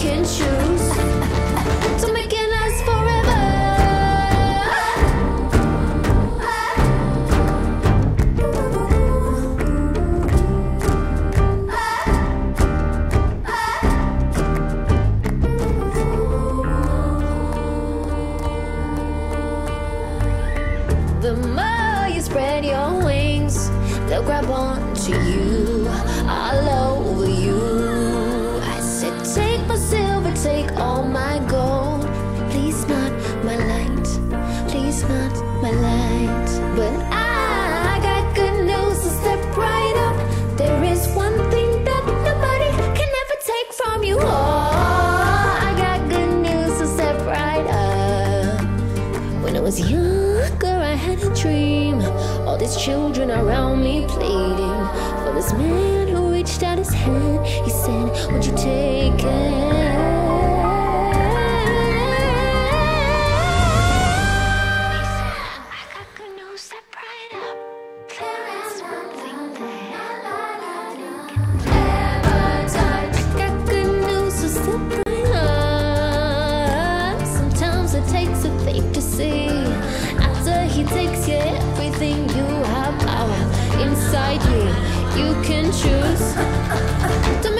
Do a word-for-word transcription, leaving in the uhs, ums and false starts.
can choose to make it last forever. The more you spread your wings, they'll grab onto you, all over you. I said, take my silver, take all my gold. Please not my light, please not my light. But I got good news, so step right up. There is one thing that nobody can ever take from you. Oh, I got good news, so step right up. When I was younger, I had a dream. All these children around me pleading for this man who reached out his hand. He said, would you take it? He said, I got good news, step right up. There is one thing that nobody can ever touch. I got good news, so step right up. Sometimes it takes a thing to see. After he takes you everything, you have power inside you. You can choose to